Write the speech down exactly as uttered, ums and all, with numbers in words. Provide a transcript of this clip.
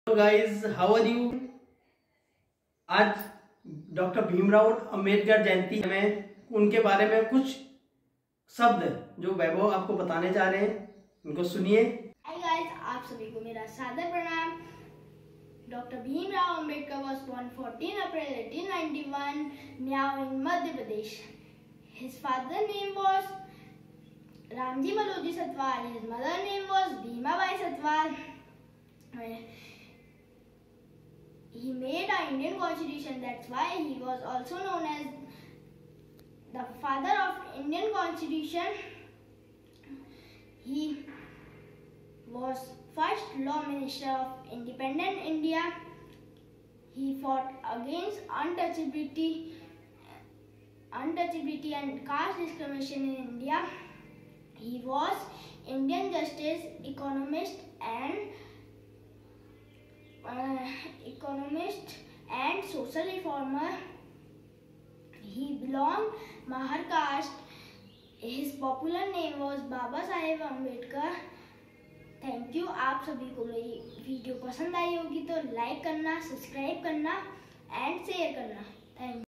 Hello guys, how are you. आज doctor Bhimrao Ambedkar Jayanti में उनके बारे में कुछ शब्द जो वैभव आपको बताने जा रहे हैं, उनको सुनिए। हाय गाइस, आप सभी को मेरा सादर प्रणाम। Doctor Bhimrao Ambedkar was born fourteen April eighteen ninety-one, Miao in Madhya Pradesh. His father name was Ramji Maloji Satwal. His mother name was Bhimabai Satwal. He made our Indian Constitution. That's why he was also known as the father of Indian Constitution. He was first law minister of independent India. He fought against untouchability, untouchability and caste discrimination in India. He was Indian justice, economist and uh, economist and social reformer. He belonged Mahar caste. His popular name was Baba Saheb Ambedkar. Thank you. आप सभी को मेरी video पसंद आई होगी तो like करना, subscribe करना and share करना। Thank you.